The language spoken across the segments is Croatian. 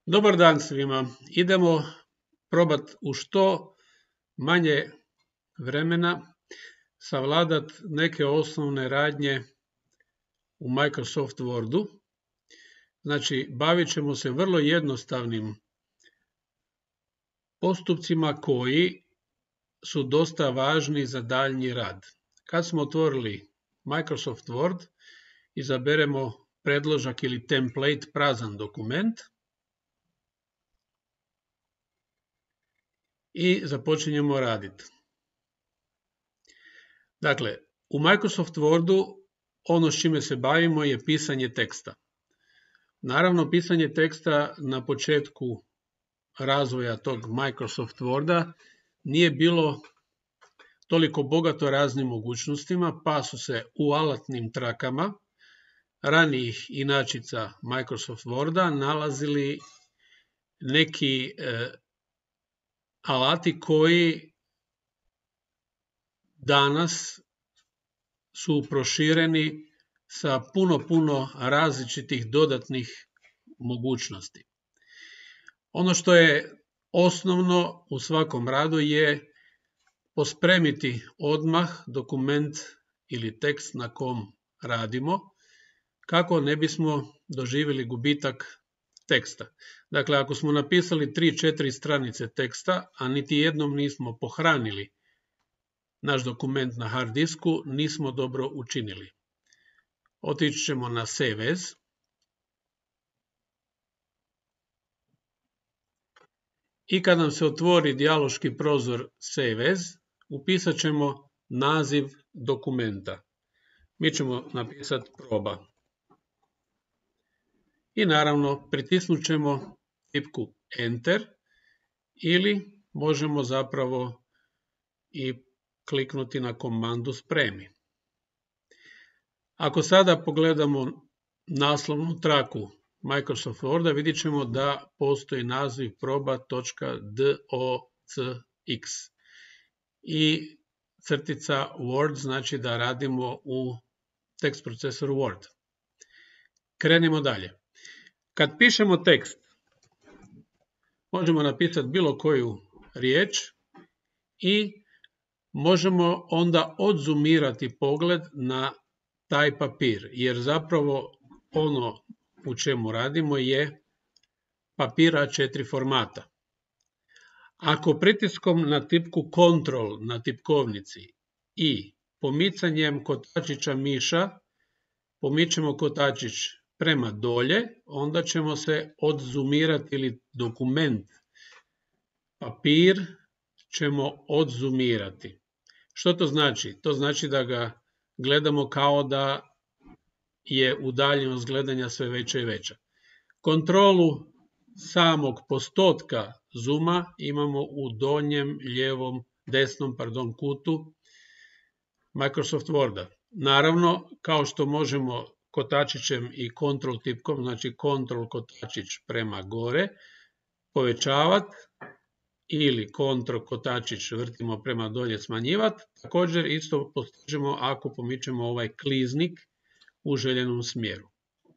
Dobar dan svima. Idemo probati u što manje vremena savladati neke osnovne radnje u Microsoft Wordu. Znači, bavit ćemo se vrlo jednostavnim postupcima koji su dosta važni za daljnji rad. Kad smo otvorili Microsoft Word, izaberemo predložak ili template, prazan dokument, i započinjemo raditi. Dakle, u Microsoft Wordu ono s čime se bavimo je pisanje teksta. Naravno, pisanje teksta na početku razvoja tog Microsoft Worda nije bilo toliko bogato raznim mogućnostima, pa su se u alatnim trakama ranijih inačica Microsoft Worda nalazili neki alati koji danas su prošireni sa puno različitih dodatnih mogućnosti. Ono što je osnovno u svakom radu je pospremiti odmah dokument ili tekst na kom radimo, kako ne bismo doživjeli gubitak teksta. Dakle, ako smo napisali 3-4 stranice teksta, a niti jednom nismo pohranili naš dokument na hard disku, nismo dobro učinili. Otići ćemo na Save As. I kad nam se otvori dijaloški prozor Save As, upisat ćemo naziv dokumenta. Mi ćemo napisati proba. I naravno pritisnut ćemo tipku Enter ili možemo zapravo i kliknuti na komandu spremi. Ako sada pogledamo naslovnu traku Microsoft Worda, vidjet ćemo da postoji naziv proba.docx i crtica Word znači da radimo u tekst procesoru Word. Krenimo dalje. Kad pišemo tekst, možemo napisati bilo koju riječ i možemo onda odzoomirati pogled na taj papir, jer zapravo ono u čemu radimo je papir A4 formata. Ako pritiskom na tipku Ctrl na tipkovnici i pomicanjem kotačića miša pomičemo kotačić prema dolje, onda ćemo se odzoomirati ili dokument, papir ćemo odzoomirati. Što to znači? To znači da ga gledamo kao da je udaljenost gledanja sve veća i veća. Kontrolu samog postotka zooma imamo u donjem, lijevom, desnom kutu Microsoft Worda. Naravno, kao što možemo kotačićem i kontrol tipkom, znači kontrol kotačić prema gore, povećavati ili kontrol kotačić vrtimo prema dolje smanjivati, također isto postižemo ako pomičemo ovaj kliznik u željenom smjeru.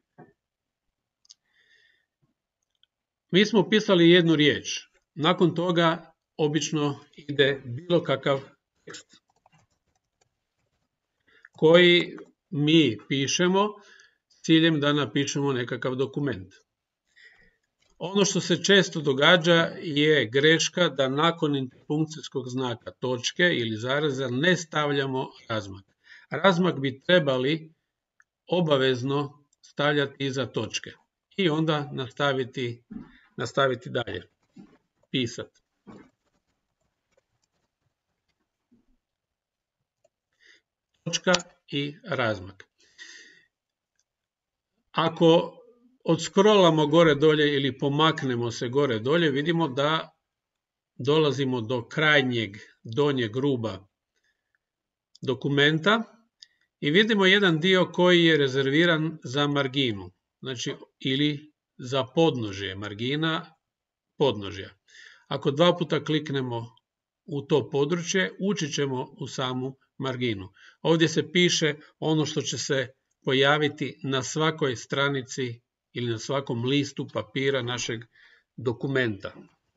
Mi smo pisali jednu riječ, nakon toga obično ide bilo kakav tekst koji mi pišemo s ciljem da napišemo nekakav dokument. Ono što se često događa je greška da nakon interpunkcijskog znaka točke ili zareza ne stavljamo razmak. Razmak bi trebali obavezno stavljati iza točke i onda nastaviti dalje, pisati. Točka i razmak. Ako odskrolamo gore dolje ili pomaknemo se gore dolje, vidimo da dolazimo do krajnjeg donjeg ruba dokumenta i vidimo jedan dio koji je rezerviran za marginu, znači ili za podnožje, margina podnožja. Ako dva puta kliknemo u to područje, ući ćemo u samu marginu. Ovdje se piše ono što će se pojaviti na svakoj stranici ili na svakom listu papira našeg dokumenta.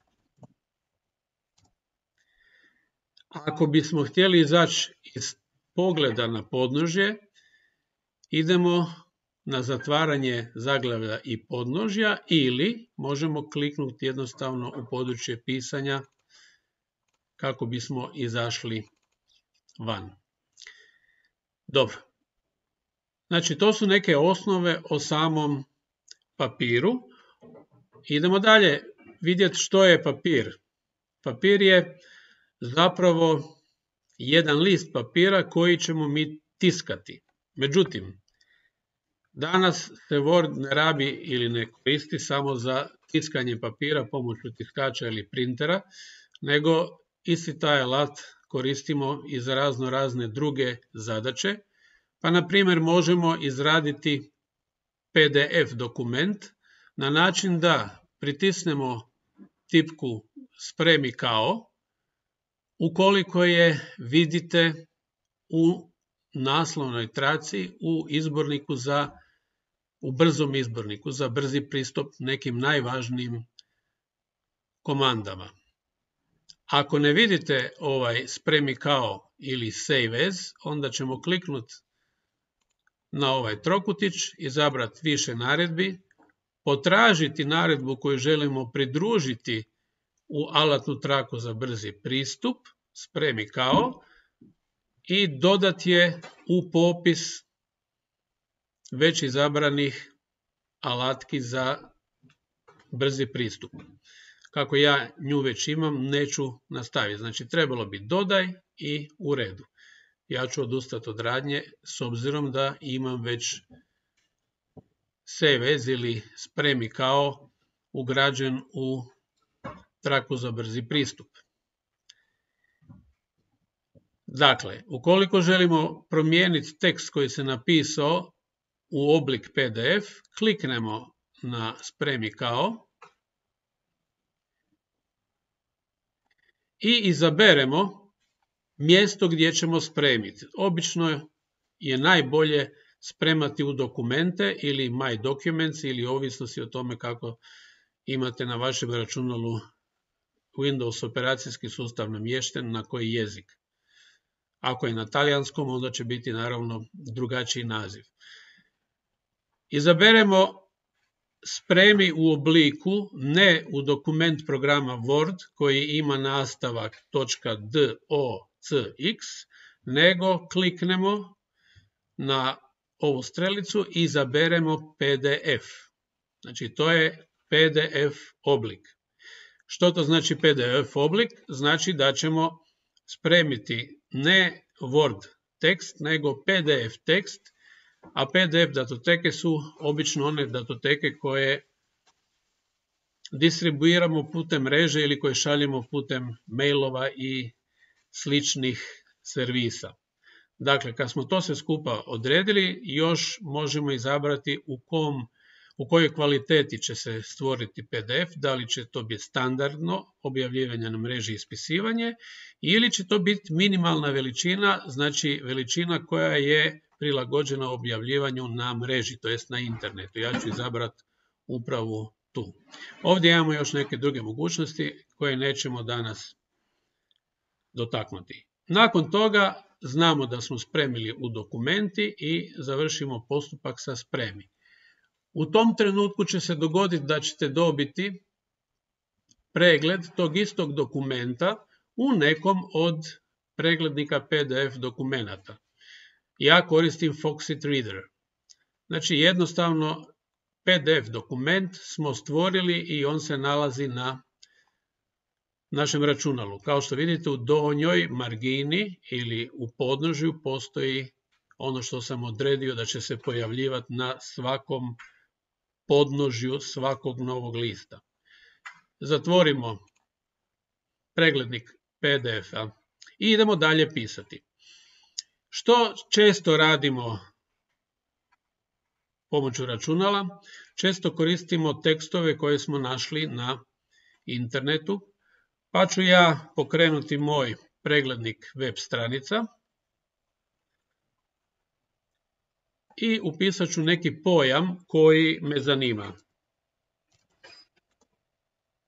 Ako bismo htjeli izaći iz pogleda na podnožje, idemo na zatvaranje zaglavlja i podnožja ili možemo kliknuti jednostavno u područje pisanja kako bismo izašli van. Dobro. Znači, to su neke osnove o samom papiru. Idemo dalje vidjeti što je papir. Papir je zapravo jedan list papira koji ćemo mi tiskati. Međutim, danas se Word ne rabi ili ne koristi samo za tiskanje papira pomoću tiskača ili printera, nego isti taj alat koristimo i za razne druge zadaće. Pa, na primjer, možemo izraditi PDF dokument na način da pritisnemo tipku spremi kao, ukoliko je vidite u naslovnoj traci u brzom izborniku za brzi pristup nekim najvažnijim komandama. Ako ne vidite ovaj spremi kao ili save as, onda ćemo kliknuti na ovaj trokutić, izabrati više naredbi, potražiti naredbu koju želimo pridružiti u alatnu traku za brzi pristup, spremi kao, i dodati je u popis već izabranih alatki za brzi pristup. Kako ja nju već imam, neću nastaviti. Znači, trebalo bi dodaj i u redu. Ja ću odustati od radnje s obzirom da imam već save as ili spremi kao ugrađen u traku za brzi pristup. Dakle, ukoliko želimo promijeniti tekst koji se napisao u oblik PDF, kliknemo na spremi kao i izaberemo mjesto gdje ćemo spremiti. Obično je najbolje spremati u dokumente ili My Documents ili ovisnosti o tome kako imate na vašem računalu Windows operacijski sustav namješten na koji jezik. Ako je na talijanskom, onda će biti naravno drugačiji naziv. Izaberemo spremi u obliku, ne u dokument programa Word koji ima nastavak .docx, nego kliknemo na ovu strelicu i izaberemo PDF. Znači, to je PDF oblik. Što to znači PDF oblik? Znači da ćemo spremiti ne Word tekst, nego PDF tekst, a PDF datoteke su obično one datoteke koje distribuiramo putem mreže ili koje šaljemo putem mailova i sličnih servisa. Dakle, kad smo to sve skupa odredili, još možemo izabrati u kojoj kvaliteti će se stvoriti PDF, da li će to biti standardno objavljivanje na mreži i ispisivanje, ili će to biti minimalna veličina, znači veličina koja je prilagođena objavljivanju na mreži, to jest na internetu. Ja ću izabrati upravo tu. Ovdje imamo još neke druge mogućnosti koje nećemo danas dotaknuti. Nakon toga znamo da smo spremili u dokumenti i završimo postupak sa spremi. U tom trenutku će se dogoditi da ćete dobiti pregled tog istog dokumenta u nekom od preglednika PDF dokumenata. Ja koristim Foxit Reader. Znači, jednostavno PDF dokument smo stvorili i on se nalazi na našem računalu. Kao što vidite, u donjoj margini ili u podnožju postoji ono što sam odredio da će se pojavljivati na svakom podnožju svakog novog lista. Zatvorimo preglednik PDF-a i idemo dalje pisati. Što često radimo pomoću računala? Često koristimo tekstove koje smo našli na internetu, pa ću ja pokrenuti moj preglednik web stranica i upisat ću neki pojam koji me zanima.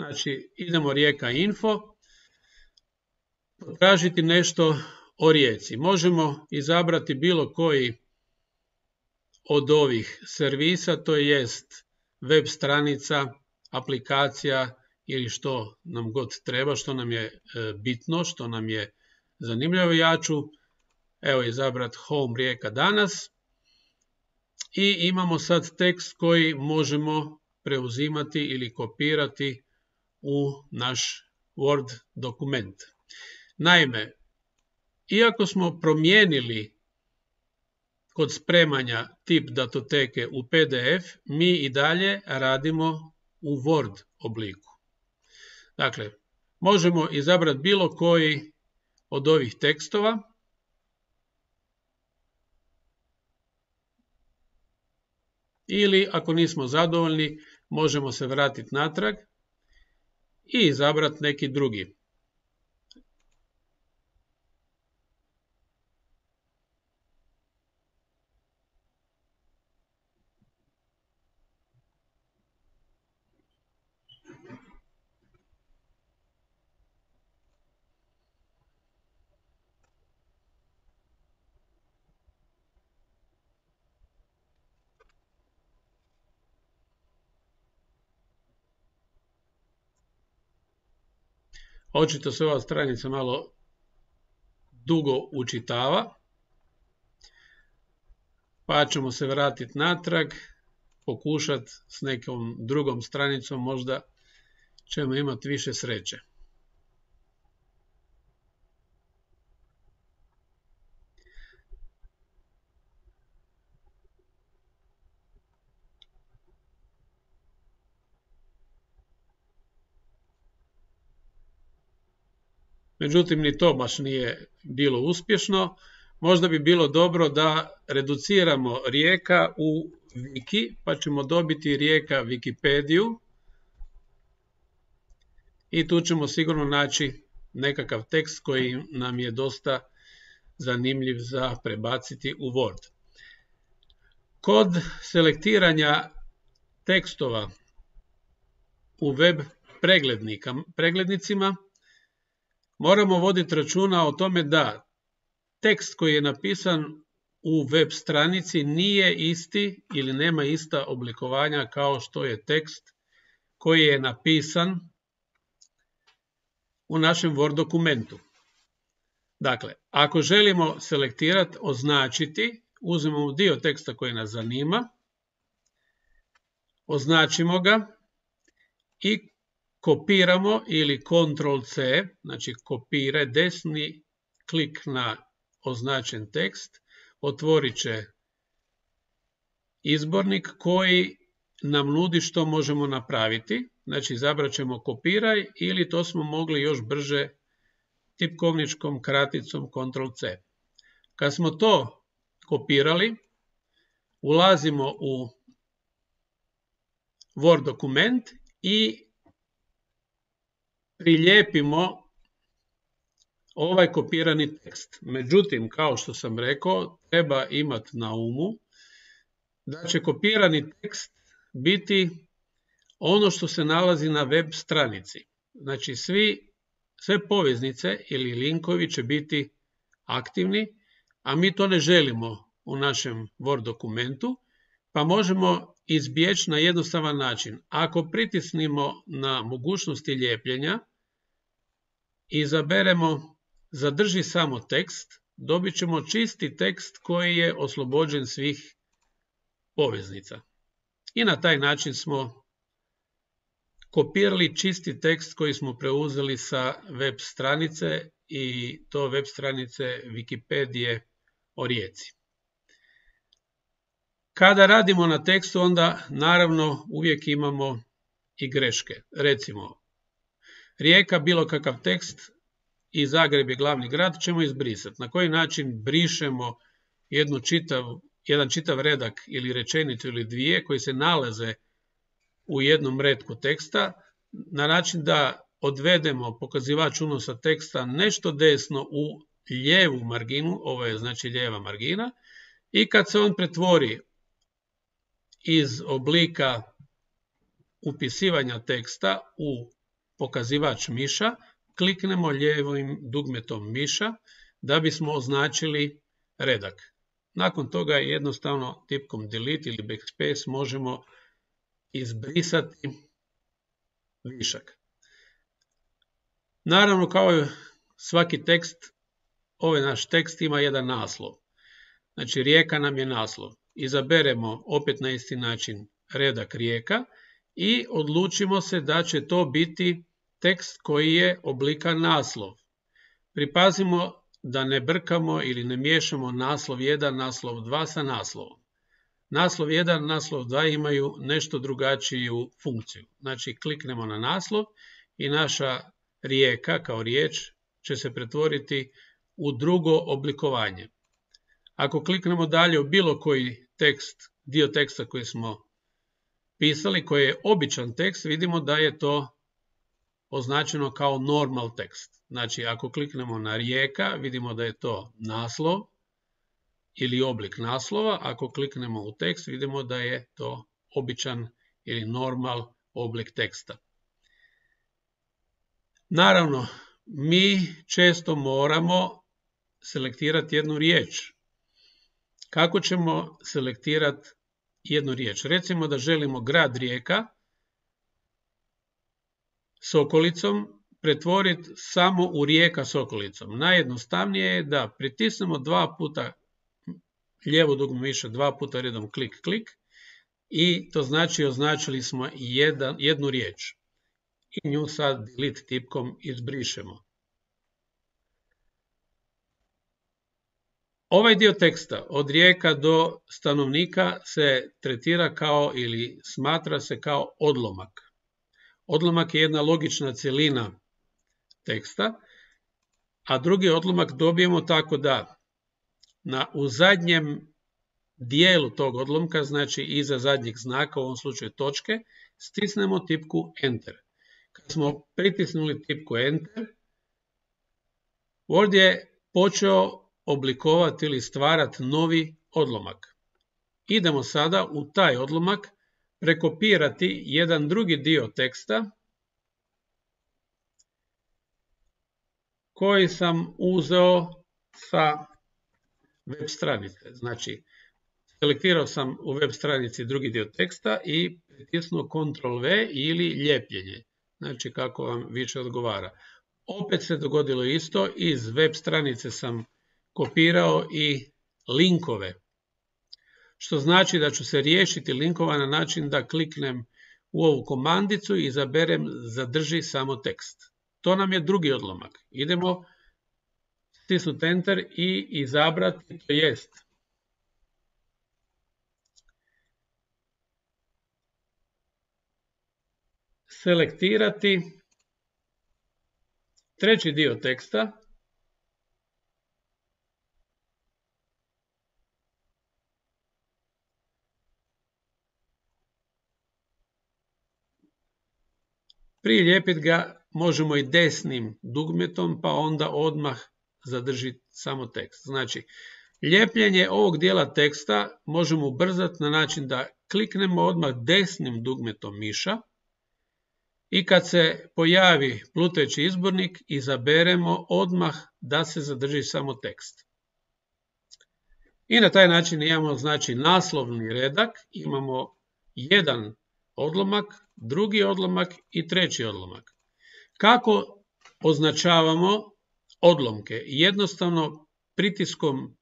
Znači, idemo rijeka info, potražiti nešto o rijeci. Možemo izabrati bilo koji od ovih servisa, to jest web stranica, aplikacija ili što nam god treba, što nam je bitno, što nam je zanimljivo. Ja ću izabrati Home Rijeka danas i imamo sad tekst koji možemo preuzimati ili kopirati u naš Word dokument. Naime, iako smo promijenili kod spremanja tip datoteke u PDF, mi i dalje radimo u Word obliku. Dakle, možemo izabrati bilo koji od ovih tekstova. Ili ako nismo zadovoljni, možemo se vratiti natrag i izabrati neki drugi. Očito se ova stranica malo dugo učitava, pa ćemo se vratiti natrag, pokušati s nekom drugom stranicom, možda ćemo imati više sreće. Međutim, ni to baš nije bilo uspješno. Možda bi bilo dobro da reduciramo Rijeka u Wiki, pa ćemo dobiti Rijeka Wikipediju i tu ćemo sigurno naći nekakav tekst koji nam je dosta zanimljiv za prebaciti u Word. Kod selektiranja tekstova u web preglednicima moramo voditi računa o tome da tekst koji je napisan u web stranici nije isti ili nema ista oblikovanja kao što je tekst koji je napisan u našem Word dokumentu. Dakle, ako želimo selektirati, označiti, uzmemo dio teksta koji nas zanima, označimo ga i kopiramo ili Ctrl+C, znači kopiraj, desni klik na označen tekst, otvorit će izbornik koji nam nudi što možemo napraviti. Znači, izabrat ćemo kopiraj ili to smo mogli još brže tipkovničkom kraticom Ctrl+C. Kad smo to kopirali, ulazimo u Word dokument i prilijepimo ovaj kopirani tekst. Međutim, kao što sam rekao, treba imati na umu da će kopirani tekst biti ono što se nalazi na web stranici. Znači, sve poveznice ili linkovi će biti aktivni, a mi to ne želimo u našem Word dokumentu, pa možemo izbjeći na jednostavan način. Ako pritisnimo na mogućnosti lijepljenja, izaberemo zadrži samo tekst, dobit ćemo čisti tekst koji je oslobođen svih poveznica. I na taj način smo kopirali čisti tekst koji smo preuzeli sa web stranice i to web stranice Wikipedije o Rijeci. Kada radimo na tekstu, onda naravno uvijek imamo i greške. Recimo, Rijeka, bilo kakav tekst i Zagreb je glavni grad, ćemo izbrisati. Na koji način brišemo jedan čitav redak ili rečenicu ili dvije koji se nalaze u jednom retku teksta, na način da odvedemo pokazivač unosa teksta nešto desno u lijevu marginu, ovo je znači lijeva margina, i kad se on pretvori iz oblika upisivanja teksta u pokazivač miša, kliknemo lijevim dugmetom miša da bismo označili redak. Nakon toga jednostavno tipkom delete ili backspace možemo izbrisati višak. Naravno, kao i svaki tekst, ovaj naš tekst ima jedan naslov. Znači, rijeka nam je naslov. Izaberemo opet na isti način redak rijeka i odlučimo se da će to biti tekst koji je oblika naslov. Pripazimo da ne brkamo ili ne miješamo naslov 1, naslov 2 sa naslovom. Naslov 1, naslov 2 imaju nešto drugačiju funkciju. Znači, kliknemo na naslov i naša rijeka kao riječ će se pretvoriti u drugo oblikovanje. Ako kliknemo dalje u bilo koji tekst, dio teksta koji smo pisali, koji je običan tekst, vidimo da je to označeno kao normal tekst. Znači, ako kliknemo na rijeka, vidimo da je to naslov ili oblik naslova. Ako kliknemo u tekst, vidimo da je to običan ili normal oblik teksta. Naravno, mi često moramo selektirati jednu riječ. Kako ćemo selektirati jednu riječ? Recimo da želimo grad Rijeka s okolicom pretvoriti samo u Rijeka s okolicom. Najjednostavnije je da pritisnemo 2 puta lijevo dugme miša, 2 puta redom klik, klik i to znači označili smo jednu riječ. I nju sad delete tipkom izbrišemo. Ovaj dio teksta od rijeka do stanovnika se tretira kao ili smatra se kao odlomak. Odlomak je jedna logična cjelina teksta, a drugi odlomak dobijemo tako da u zadnjem dijelu tog odlomka, znači iza zadnjeg znaka, u ovom slučaju točke, stisnemo tipku Enter. Kad smo pritisnuli tipku Enter, Word je počeo oblikovati ili stvarati novi odlomak. Idemo sada u taj odlomak prekopirati jedan drugi dio teksta koji sam uzeo sa web stranice. Znači, selektirao sam u web stranici drugi dio teksta i pritisnuo Ctrl+V ili ljepljenje. Znači, kako vam više odgovara. Opet se dogodilo isto, iz web stranice sam kopirao i linkove. Što znači da ću se riješiti linkova na način da kliknem u ovu komandicu i izaberem zadrži samo tekst. To nam je drugi odlomak. Idemo stisnuti Enter i izabrati, to jest selektirati treći dio teksta. Prilijepiti ga možemo i desnim dugmetom, pa onda odmah zadržiti samo tekst. Znači, lijepljenje ovog dijela teksta možemo ubrzati na način da kliknemo odmah desnim dugmetom miša i kad se pojavi plutajući izbornik, izaberemo odmah da se zadrži samo tekst. I na taj način imamo, znači, naslovni redak, imamo jedan odlomak, drugi odlomak i treći odlomak. Kako označavamo odlomke? Jednostavno pritiskom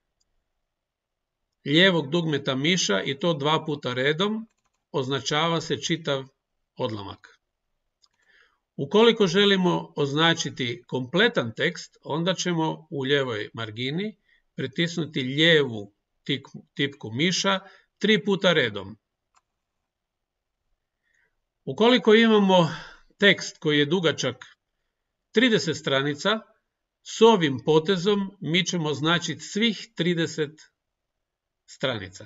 lijevog dugmeta miša i to 2 puta redom označava se čitav odlomak. Ukoliko želimo označiti kompletan tekst, onda ćemo u lijevoj margini pritisnuti lijevu tipku miša 3 puta redom. Ukoliko imamo tekst koji je dugačak 30 stranica, s ovim potezom mi ćemo označiti svih 30 stranica.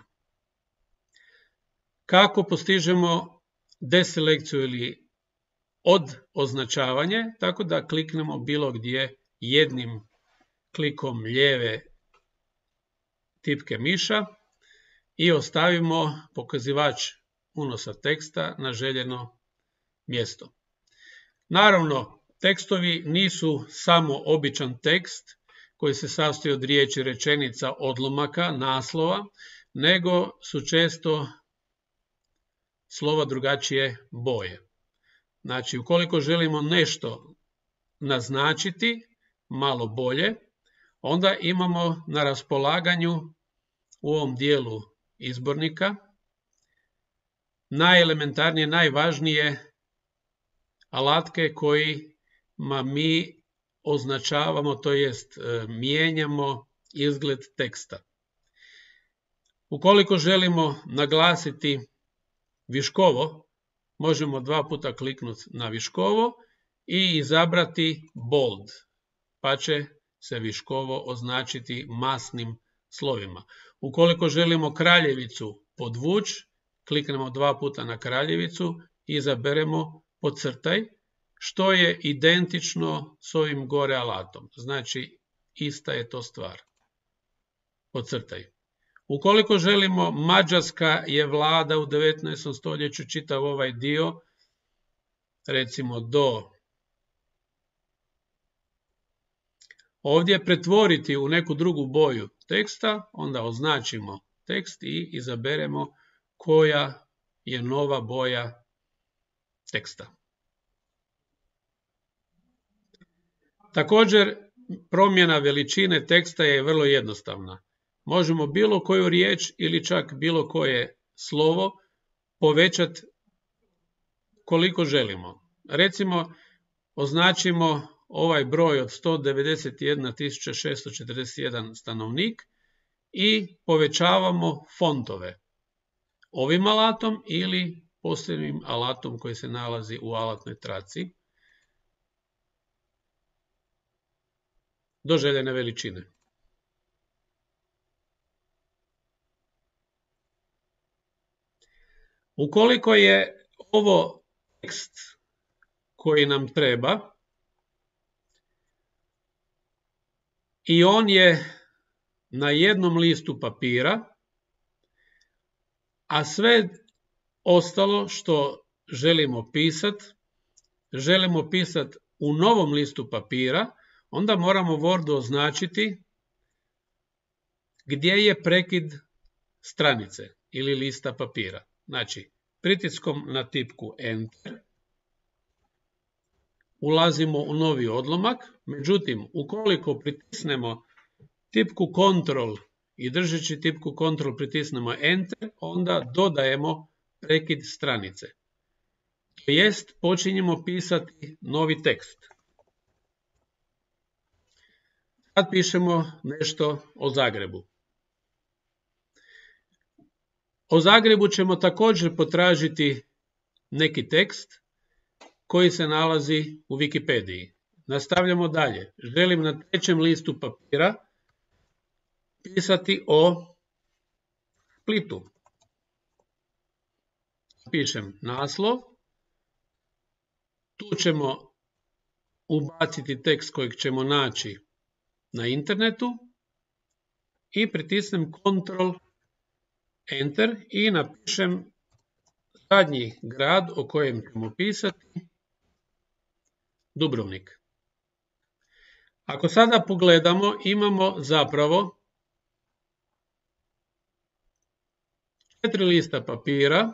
Kako postižemo deselekciju ili označavanje? Tako da kliknemo bilo gdje jednim klikom lijeve tipke miša i ostavimo pokazivač unosa teksta na željeno mjesto. Naravno, tekstovi nisu samo običan tekst koji se sastoji od riječi, rečenica, odlomaka, naslova, nego su često slova drugačije boje. Znači, ukoliko želimo nešto naznačiti malo bolje, onda imamo na raspolaganju u ovom dijelu izbornika najelementarnije, najvažnije alatke kojima mi označavamo, to jest mijenjamo izgled teksta. Ukoliko želimo naglasiti viškovo, možemo 2 puta kliknuti na viškovo i izabrati bold, pa će se viškovo označiti masnim slovima. Ukoliko želimo kraljevicu podvući, kliknemo 2 puta na kraljevicu i izaberemo podcrtaj, što je identično s ovim gore alatom. Znači, ista je to stvar. Podcrtaj. Ukoliko želimo, Mađarska je vlada u 19. stoljeću, čitav ovaj dio, recimo do ovdje pretvoriti u neku drugu boju teksta, onda označimo tekst i izaberemo koja je nova boja teksta. Također, promjena veličine teksta je vrlo jednostavna. Možemo bilo koju riječ ili čak bilo koje slovo povećati koliko želimo. Recimo, označimo ovaj broj od 191.641 stanovnik i povećavamo fontove ovim alatom ili posebnim alatom koji se nalazi u alatnoj traci do željene veličine. Ukoliko je ovo tekst koji nam treba i on je na jednom listu papira, a sve ostalo što želimo pisati u novom listu papira, onda moramo Wordu označiti gdje je prekid stranice ili lista papira. Znači, pritiskom na tipku Enter ulazimo u novi odlomak, međutim, ukoliko pritisnemo tipku Ctrl i držeći tipku Ctrl pritisnemo Enter, onda dodajemo prekid stranice. To jest, počinjemo pisati novi tekst. Sad pišemo nešto o Zagrebu. O Zagrebu ćemo također potražiti neki tekst koji se nalazi u Wikipediji. Nastavljamo dalje. Želim na 3. listu papira pisati o Splitu. Pišem naslov. Tu ćemo ubaciti tekst kojeg ćemo naći na internetu i pritisnem Ctrl Enter i napišem zadnji grad o kojem ćemo pisati, Dubrovnik. Ako sada pogledamo, imamo zapravo 4 lista papira.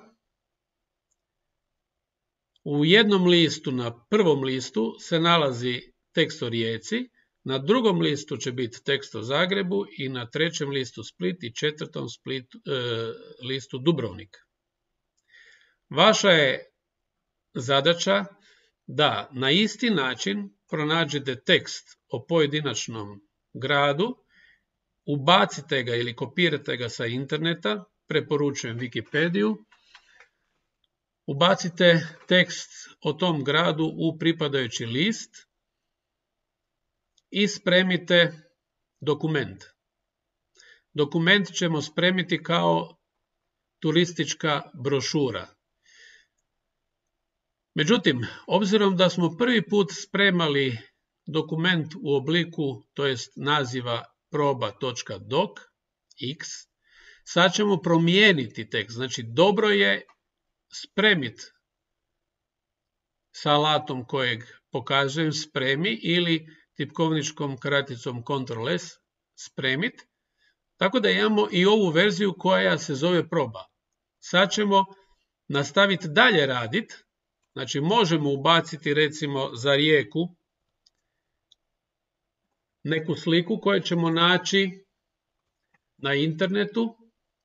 U jednom listu, na prvom listu, se nalazi tekst o Rijeci, na drugom listu će biti tekst o Zagrebu i na 3. listu Split i 4. listu Dubrovnik. Vaša je zadaća da na isti način pronađete tekst o pojedinačnom gradu, ubacite ga ili kopirate ga sa interneta, preporučujem Wikipediju, ubacite tekst o tom gradu u pripadajući list i spremite dokument. Dokument ćemo spremiti kao turistička brošura. Međutim, obzirom da smo prvi put spremali dokument u obliku, to jest naziva proba.docx, sad ćemo promijeniti tekst. Znači, dobro je spremiti sa alatom kojeg pokazujem spremi ili tipkovničkom kraticom Ctrl+S spremit. Tako da imamo i ovu verziju koja se zove proba. Sad ćemo nastaviti dalje raditi. Znači možemo ubaciti recimo za rijeku neku sliku koju ćemo naći na internetu.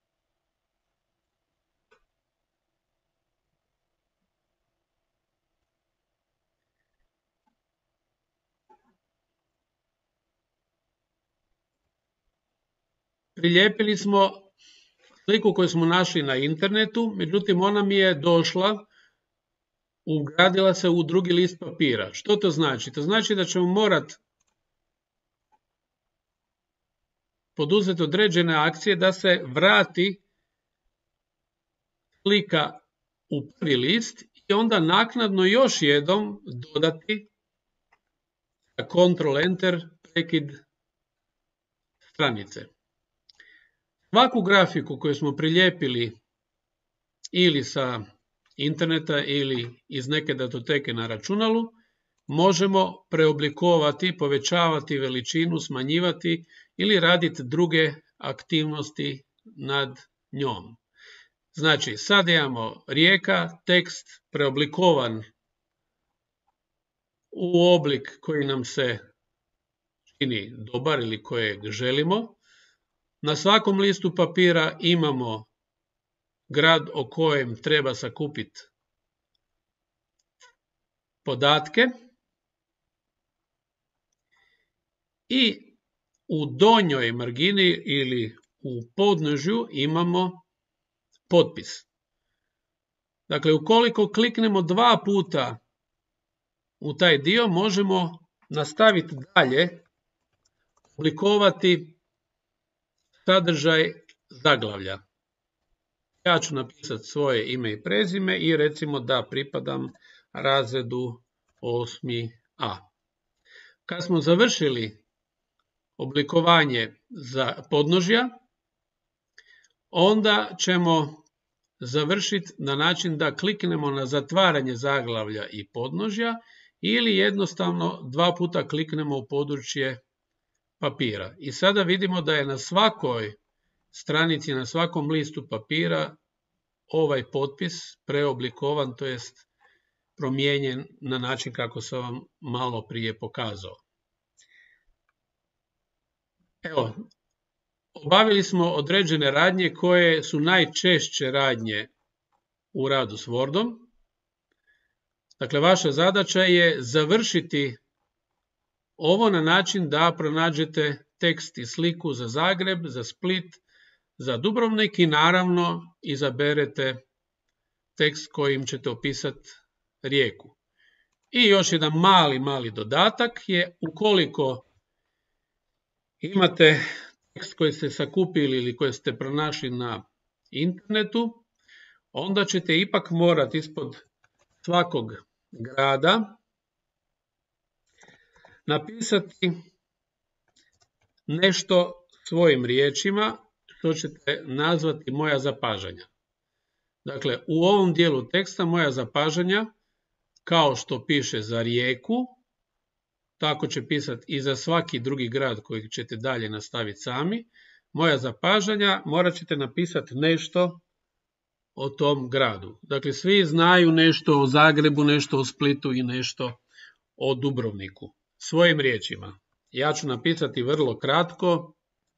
Prilijepili smo sliku koju smo našli na internetu, međutim ona mi je došla, ugradila se u drugi list papira. Što to znači? To znači da ćemo morati poduzeti određene akcije da se vrati slika u prvi list i onda naknadno još jednom dodati Ctrl-Enter prekid stranice. Svaku grafiku koju smo prilijepili ili sa interneta ili iz neke datoteke na računalu, možemo preoblikovati, povećavati veličinu, smanjivati ili raditi druge aktivnosti nad njom. Znači, sad imamo rijeka, tekst preoblikovan u oblik koji nam se čini dobar ili kojeg želimo. Na svakom listu papira imamo grad o kojem treba sakupiti podatke i u donjoj margini ili u podnožju imamo potpis. Dakle, ukoliko kliknemo dva puta u taj dio, možemo nastaviti dalje oblikovati sadržaj zaglavlja. Ja ću napisati svoje ime i prezime i recimo da pripadam razredu 8A. Kad smo završili oblikovanje za podnožja, onda ćemo završiti na način da kliknemo na zatvaranje zaglavlja i podnožja ili jednostavno dva puta kliknemo u područje papira. I sada vidimo da je na svakoj stranici, na svakom listu papira ovaj potpis preoblikovan, to jest promijenjen na način kako sam vam malo prije pokazao. Evo, obavili smo određene radnje koje su najčešće radnje u radu s Wordom. Dakle, vaša zadaća je završiti ovo na način da pronađete tekst i sliku za Zagreb, za Split, za Dubrovnik i naravno izaberete tekst kojim ćete opisati rijeku. I još jedan mali dodatak je ukoliko imate tekst koji ste sakupili ili koji ste pronašli na internetu, onda ćete ipak morati ispod svakog grada napisati nešto svojim riječima što ćete nazvati moja zapažanja. Dakle, u ovom dijelu teksta moja zapažanja, kao što piše za rijeku, tako će pisati i za svaki drugi grad koji ćete dalje nastaviti sami. Moja zapažanja, morat ćete napisati nešto o tom gradu. Dakle, svi znaju nešto o Zagrebu, nešto o Splitu i nešto o Dubrovniku. Svojim riječima. Ja ću napisati vrlo kratko.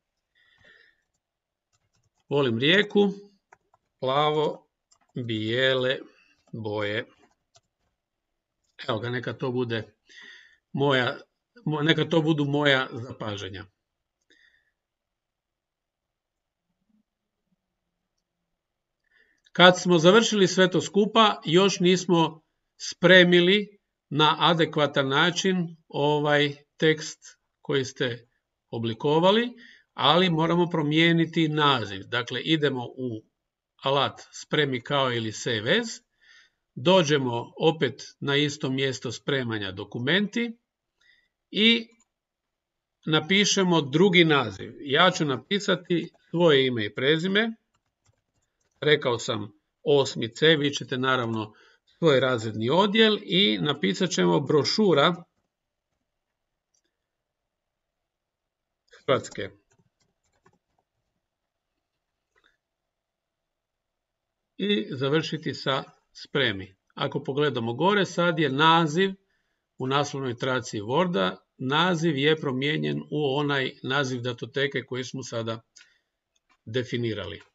Volim rijeku, plavo, bijele boje. Evo ga, neka to budu moja zapažanja. Kad smo završili sve to skupa, još nismo spremili na adekvatan način ovaj tekst koji ste oblikovali, ali moramo promijeniti naziv. Dakle, idemo u alat spremi kao ili save as, dođemo opet na isto mjesto spremanja dokumenti i napišemo drugi naziv. Ja ću napisati svoje ime i prezime. Rekao sam 8C, vi ćete naravno svoj razredni odjel i napisat ćemo brošura Hrvatske. I završiti sa spremi. Ako pogledamo gore, sad je naziv u naslovnoj traci Worda, naziv je promijenjen u onaj naziv datoteke koji smo sada definirali.